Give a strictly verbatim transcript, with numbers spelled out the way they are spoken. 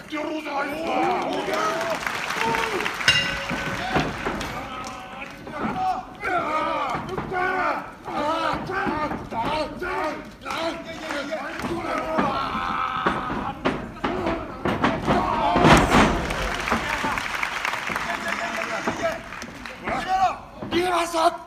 ってやろうじゃないですか。逃げました。